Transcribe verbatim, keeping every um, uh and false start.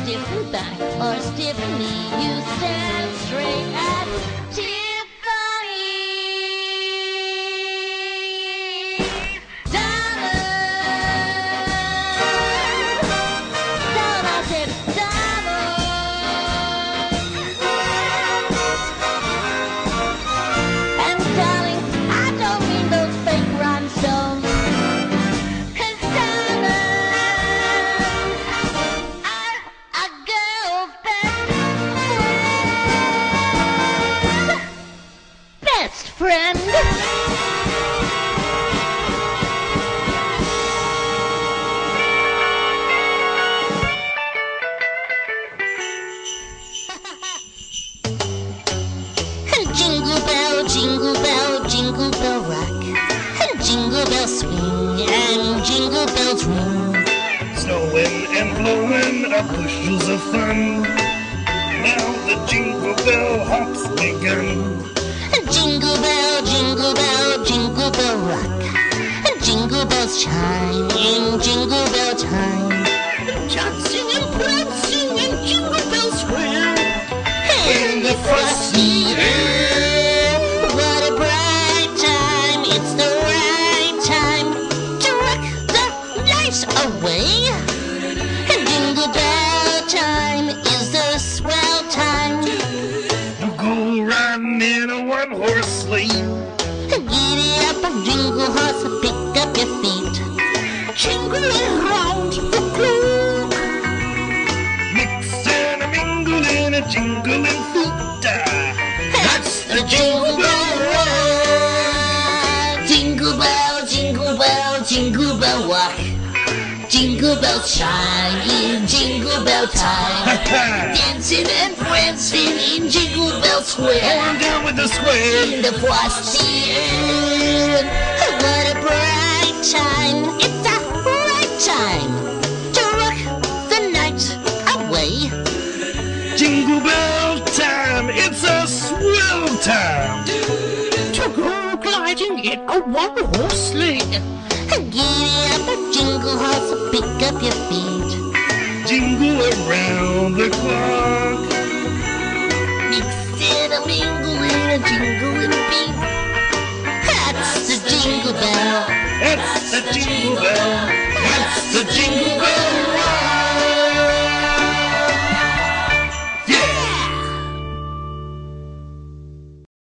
stiffen back or stiff knee, you stand straight at Tiffany. Friend. Jingle bell, jingle bell, jingle bell rock, jingle bell swing and jingle bells ring. Snowing and blowing are bushels of fun. Now the jingle bell hop's begun. Jingle bell, jingle bell, jingle bell rock, jingle bells chime in jingle bell time. Dancing and prancing and jingle bells ring in the frosty air. What a bright time, it's the right time to rock the night away. Jingle bell time is the swell time to go riding in a one-horse sleigh. Giddy up a jingle horse, pick up your feet, jingling round the clock, mixing and mingling a jingling feet. That's the jingle bell rock. Jingle bell, jingle bell, jingle bell walk, jingle bells chime in jingle bell time. Dancing and prancing in Jingle Bell Square. On down with the square. In the frosty air. What a bright time. It's a right time to rock the night away. Jingle bell time. It's a swell time to go gliding in a one-horse sleigh. Giddy up a jingle horse, pick up your feet, jingle around the clock, mixing a mingling a jingling beat. That's the jingle bell. That's the jingle bell. That's the jingle bell.